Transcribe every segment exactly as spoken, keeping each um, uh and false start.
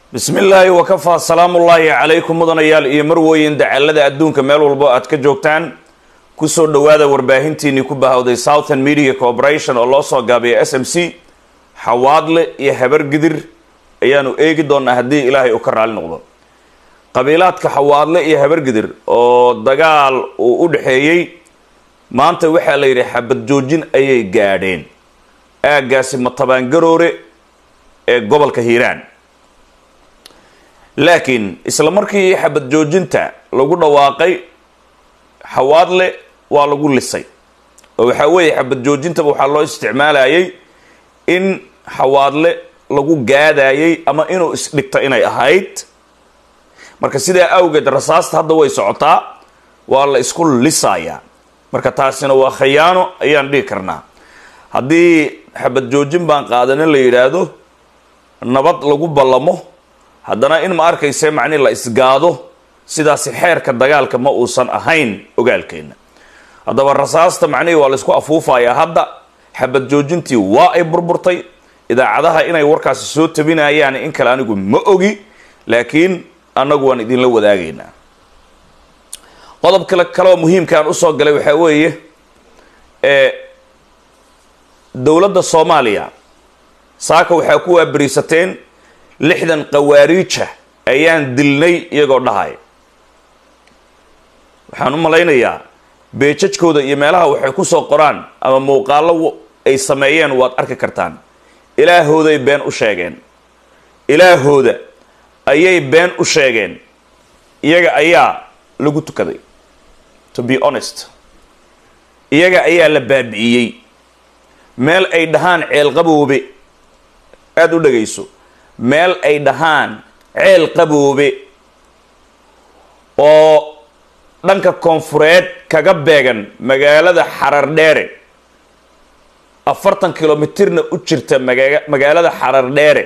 بسم الله وكفى سلام الله عليكم مدن يال iyo marwooyin dacalada adduunka meel walba aad ka joogtaan ku soo dhawaada warbaahintiini ku bahawday Southern Media Corporation oo loo soo gaabiyay S M C xawaadle iyo habar gidir ayaanu eegi doonaa hadii Ilaahay uu ka raali noqdo qabiilaadka xawaadle iyo habar gidir oo dagaal uu u dhaxeeyay maanta waxa la yiri xabad joojin ayay gaadheen aagaasi matabaan garoore ee gobolka Hiiraan laakiin isla markii xabad joojinta lagu dhawaaqay xawaadle waa lagu lisay oo waxa weey xabad joojinta waxa loo isticmaalayay in xawaadle lagu gaadayay ama inuu isdhigto inay ahayd marka sida awgeed rasaasta hadda way socotaa waa la isku lisaya marka taasina waa khiyaano ayaan dhigi karnaa hadii xabad joojin baan qaadanay la yiraahdo nabad lagu ballamo haddana in ma arkayse macni la isgaado sidaas xeerka dagaalka ma uusan ahayn ogaalkeena hadaba rasaasta macni waa la isku afuufaya hadda xabad joojintii waa ay burburtay idaacadaha inay warkaas soo tabinayaan in kala anigu ma ogi laakiin anagu waan idin la wadaagaynaa qodob kale kale oo muhiimka aan u soo galay waxa weeye ee dawladda Soomaaliya saaka waxa ku waabariisateen lixdan qawaariija ayaan dilnay iyagoo dhahay waxaan u malaynayaa beejajkooda iyo meelaha waxay ku soo qoraan ama muuqaalo ay sameeyeen waad arki kartaan ilaahooday been u sheegeen ilaahooda ayay been u sheegeen iyaga ayaa lagu tukaday to be honest iyaga ayaa la baabi'iyay meel ay dhahaan ceel qaboobe aad u dhageyso meel ay dhahaan ceel qaboobe oo dhanka koonfureed kaga beegan magaalada Xarardheere afartan kilomitirna u jirta magaalada Xarardheere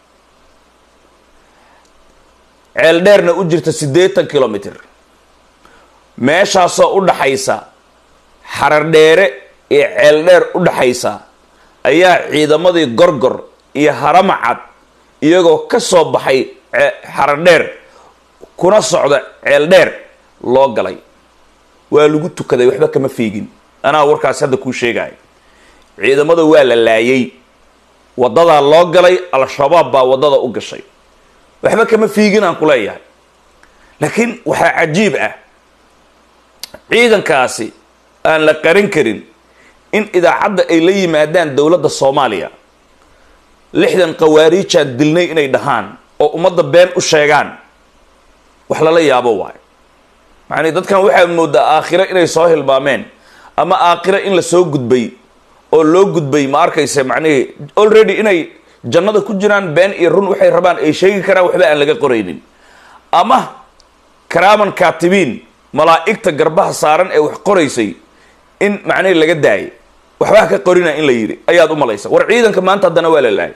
ceel dheerna u jirta siddeetan kilomitir meeshaas oo u dhaxaysa Xarardheere ee ceel dheer u dhaxaysa ayaa ciidamadii gorgor iyo haramacad iyagoo ka soo baxay Xarardheer kuna socda ceel dheer loo galay waa lagu tukaday waxba kama fiigin ana warkaas hadda ku sheegay ciidamada waa la laayay wadada loo galay al-shabaab baa wadada u gashay waxba kama fiigin aan ku leeyahay laakiin waxa cajiib ah ciidankaasi aan la qarin karin in idaacadda ay la yimaadaan dawladda Soomaaliya lixdan qawaariija dilnay inay dhahaan oo umada been u sheegaan wax la la yaabo waay macni dadkan waxa moodaa aakhira inay soo hilbaameen ama aakhira in la soo gudbay oo loo gudbay ma arkayse macni already inay jannada ku jiraan been iyo run waxay rabaan ay sheegi karaan waxba aan laga qoreynin ama karaaman kaatibiin malaa'ikta garbaha saaran ee wax qoraysay in macni laga daayay waxba ka qorina in la yiri ayaad u malaysa war ciidanka maanta hadana waa la laayay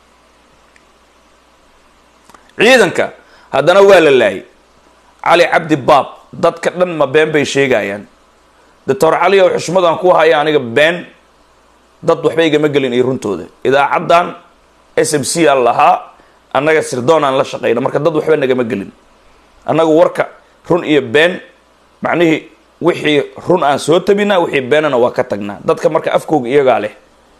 ciidanka hadana waa la laayay Ali Abdi Baab dadka dhan ma been bay sheegayaan Doctor Ali oo xushmadan ku haya aniga been dad waxba igama galin ay runtooda idaacadan S M C allaha anaga sirdoon aan la shaqeeyna marka dad waxba nagama galin anaga warka run iyo been macnaheedu wixii run aan soo tabina wixii beenana waa ka tagnaa dadka marka afkooga iyaga leh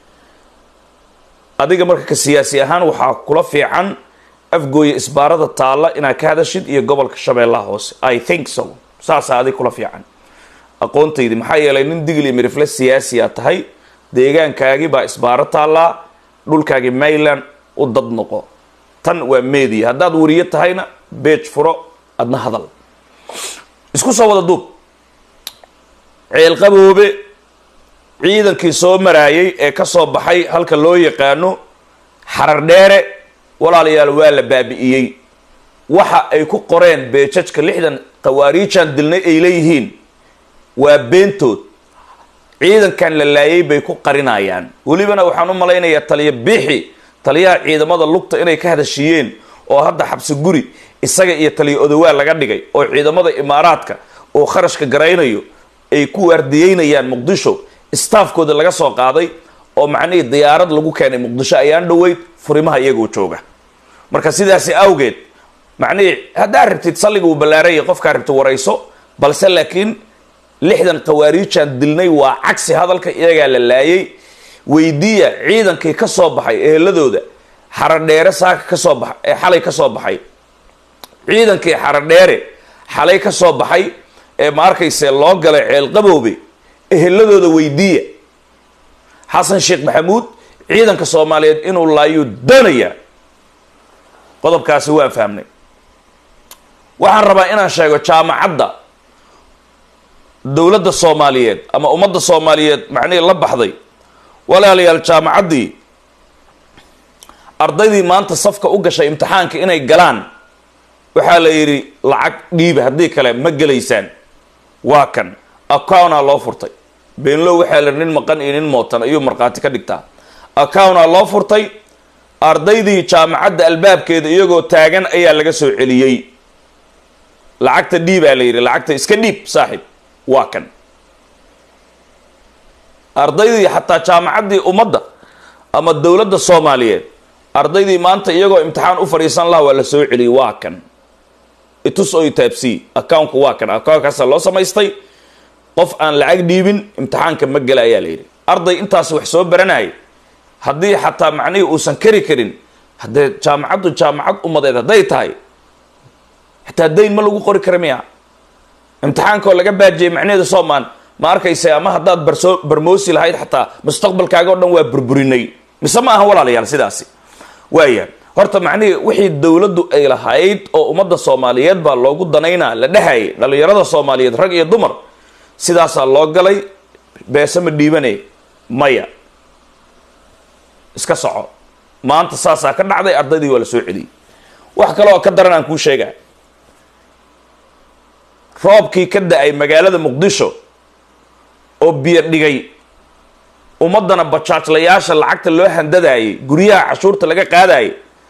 adiga marka ka siyaasi ahaan waxa kula fiican afgooy isbaarada taala ina ka hadashid iyo gobolka Shabeellaha Hoose I think so saasa adiga kula fiican aqoontaydi maxay yeelay nin digli mirifle siyaasi ah tahay deegaankaagi baa isbaara taala dhulkaagi Mayland u dad noqo tan waa media hadaad wariyo tahayna page furo adna hadal isku soo wada duub ceel qaboobe ciidankii soo maraayay ee ka soo baxay halka loo yaqaano Xarardheere walaalayaal waa la baabi'iyay waxa ay ku qoreen beejajka lixdan qawaariijaan dilnay ay leeyihiin waa beentood ciidankan la laayay bay ku qarinayaan walibana waxaan u malaynayaa taliye bixi taliyaha ciidamada lugta inay ka hadashiyeen oo hadda xabsi guri isaga iyo taliye odawaa laga dhigay oo ciidamada imaaraadka oo kharashka garaynayo ay ku wardiyeynayaan Muqdisho staafkooda laga soo qaaday oo macnaheedu diyaarad lagu keenay Muqdisho ayaan dhaweyd furimaha iyagoo jooga marka sidaas awgeed معني هذا عرفت تصلي وبلاري قف كعرفت ورئيسه بس لكن لحدا قوارير كان دلني وعكس هذا الكيجا للاي ويدية عيدا كي كصوب حي إيه لذوذ حردير ساك كصوب حالي كصوب حي عيدا كي حردير حالي كصوب حي ماركي سلوك قال القبوبي إيه لذوذ ويدية حسن شيخ محمود عيدا كصوماليين إنه الله يدنيا قضب كاسوا فهمني وحن ربا إنا شايقو جامع عدا دولة الصوماليات أما أمد الصوماليات معني الله بحضي ولا لي الجامع عدي أرضي ما أنت صفقة أوجش امتحانك إنا الجلان وحال يري لعك ديبه هدي كلام مجليسان واكن أكاونا الله فرطي بين لو وحال إن مكان إن موتنا أيوم مرقاتي كدكتا أكاونا الله فرطي أرضي دي جامع عد الباب كده يجو تاجن أي اللي جسوا عليي لعكت ديبه عليه لعكت إسكنديب صاحب واكن أرضي حتى جامعة أمضى أما الدولة الصومالية أرضي ما أنت يجوا امتحان أفريسان الله ولا سوي علي واكن إتصوي تابسي أكاونك واكن أكاونك أصلا الله سما يستي قف أن لعق ديبن امتحان كم مجل أيالي أرضي أنت أسوي حساب برناي هدي حتى معني وسن كري كرين هدي جامعة جامعة أمضى إذا ديت هاي حتى الدين ما لقوا قري كرمية امتحان كله جاب جي معني ده صومان ما أركيسي أما هذا برسو برموسي لهاي حتى مستقبل كاجو دون وبربريني مسمى هو ولا ليال سداسي ويا هرت معني وحي الدولة دو أي لهايد أو أمضى الصوماليات باللوجود دنينا لدهاي للي يرد الصوماليات رجع الدمر سداس الله قالي باسم الديبني مايا اسكسعه ما أنت ساسا كنا عدي أرضي ولا سعودي وحكى له كدرنا نكون شيء roobkii ka da'ay magaalada muqdisho oo biyo dhigay umadana bajaajlayaasha lacagta loo handadaayay guryaha cashuurta laga qaadaayay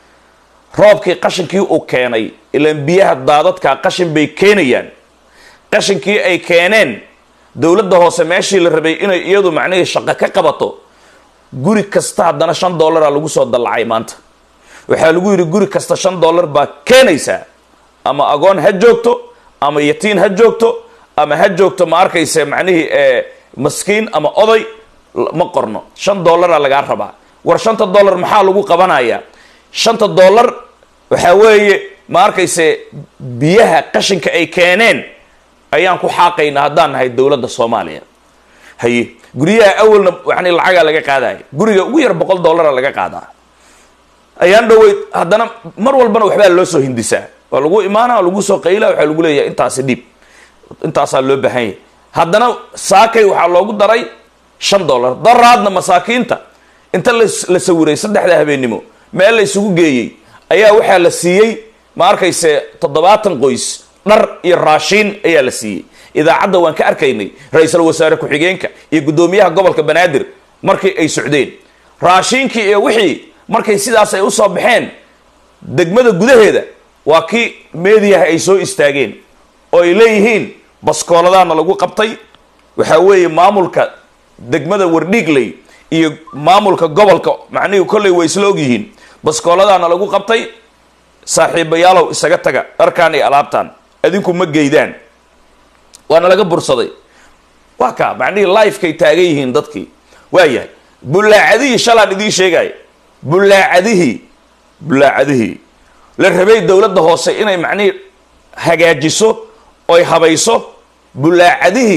roobkii qashinkii uu keenay ilaan biyaha daadadka qashin bay keenayaan qashinkii ay keeneen dawladda hoose meeshii la rabay inay iyadu macnaheedu shaqo ka qabato guri kasta haddana shan dollar lagu soo dalacay maanta waxa lagu yiri guri kasta shan dollar baa keenaysa ama agoon ha joogto ama yatiin ha joogto ama ha joogto ma arkaysa macnaheedu ee maskiin ama oday ma qorno shan dollar laga rabaa war shanta dollar maxaa lagu qabanaya shanta dollar waxa weeye ma arkaysa biyaha qashinka ay keeneen ayaan ku xaqayna haddaan nahay dawladda Soomaaliya hay guriyaha awalna waxaan lacag laga qaaday guriga ugu yar boqol dollar laga qaadaa ayaan dhaweyd haddana mar walbana waxba loo soo hindisaa waa lagu imaana lagu soo qayla waxa lagu leeyahay intaas dib intaas loo baahan yahay haddana saakay waxa loogu daray shan dollar daraadna masaakiinta inta la sawiray saddexda habeenimo meel la isugu geeyay ayaa waxa la siiyay ma arkayse toddobaatan qoys dhar iyo raashin ayaa la siiyay idaacadda waan ka arkaynay ra'iisul wasaare ku xigeenka iyo gudoomiyaha gobolka Banaadir markii ay socdeen raashinkii iyo wixii markay sidaas ay u soo baxeen degmada gudaheeda waa kii meediyaha ay soo istaageen oo ay leeyihiin baskooladaana lagu qabtay waxa weeye maamulka degmada Wardhiigley iyo maamulka gobolka macnaheedu kulay way isla og yihiin baskooladaana lagu qabtay saaxiibayaalow isaga taga arkaan ay alaabtaan adinku ma geydaan waana laga bursaday waa ka macnaheedu live kay taagan yihiin dadkii waayahay bulaacadii shalaan idin sheegay bulaacadihi bulaacadihi la rabay dawladda hoose inay macni hagaajiso oo ay habayso bulaacadihi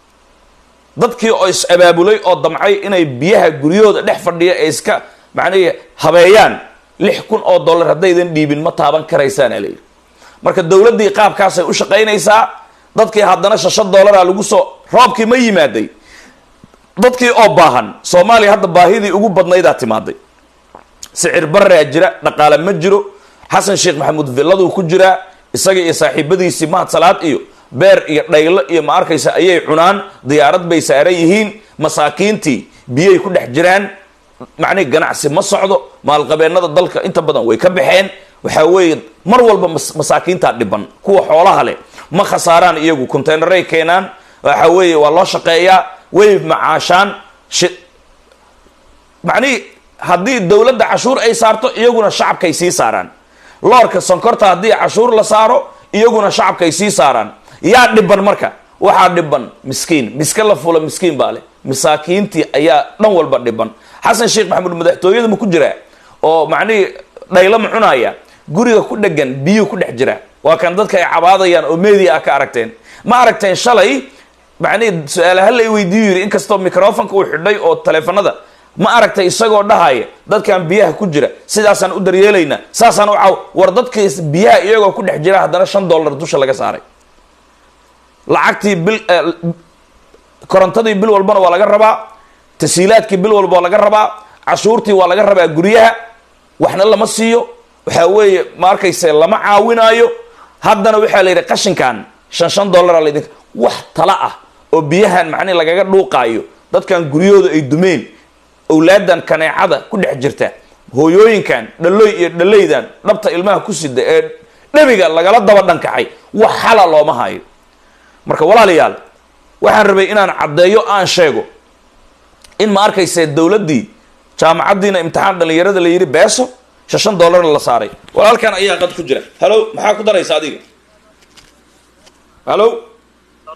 dadkii oo is abaabulay oo damcay inay biyaha guryahooda dhex fadhiya ee iska macni habeeyaan lix kun oo dollar hadaydan dhiibin ma taaban karaysaan alay marka dawladdii qaabkaas ay u shaqaynaysaa dadkii haddana shan dollar lagu soo roobkii ma yimaaday dadkii oo baahan Soomaaliya hadda baahidii ugu badnayd aad timaaday sicir barra jira dhaqaale ma jiro حسن شيخ محمود فيلادو كجرا isaga iyo saaxiibadiisi maad salaad iyo beer iyo dhaylo iyo ma arkaysa ayay cunaan diyaarad bay saaran yihiin masaakiintii biyay ku dhex jiraan macni ganacsi ma socdo maal qabeenada dalka inta badan way ka baxeen waxa weeye mar walba masaakiinta dhiban kuwa xoolaha leh ma khasaaraan iyagu containeray keenaan waxa weeye waa loo shaqeeyaa way macaashaan macni haddii dawladda cashuur ay saarto iyaguna shacabka ay sii saaraan loorka sonkorta haddii cashuur la saaro iyaguna shacabka ay sii saaraan yaa dhiban marka waxaa dhiban miskiin miska la fula miskiin baa leh masaakiintii ayaa dhan walba dhiban xasan sheekh maxamuud madaxtooyada ma ku jiraa oo macnihii dhaylo ma cunaya guriga ku dhegan biyo ku dhex jira waa kan dadka ay cabaadayaan oo media ah ka aragteen ma aragteen shalay macnihii su-aalaha la weydiiyo yiri inkastoo microfonka uu xidhay oo taleefanada ma aragtay isagoo dhahaya dadkan biyaha ku jira sidaasaan u daryeelaynaa saasaan u caaw war dadkii biyaha iyagoo ku dhex jira haddana shan dollar dusha laga saaray lacagtii bil korontadii bil walbana waa laga rabaa tasiilaadkii bil walba waa laga rabaa cashuurtii waa laga rabaa guryaha waxna lama siiyo waxaa weeye ma arkayse lama caawinaayo haddana waxaa la yidhi qashinkan shan shan dollar la idin wax tala ah oo biyahan macnihi lagaga dhuuqaayo dadkan guryahooda ay dumeen awlaadan kaneecada ku dhex jirta hooyooyinkan dhaloy iyo dhalaydan dhabta ilmaha ku sida ee dhabiga lagala daba dhankacay wax xala looma hayo marka walaalayaal waxaan rabay inaan caddeeyo aan sheego in ma arkayse dowladdii jaamacaddiina imtixaan dhalinyarada la yidhi beeso shan dollarna la saaray walaalkan ayaa qad ku jira halo maxaa ku daraysa adiga halo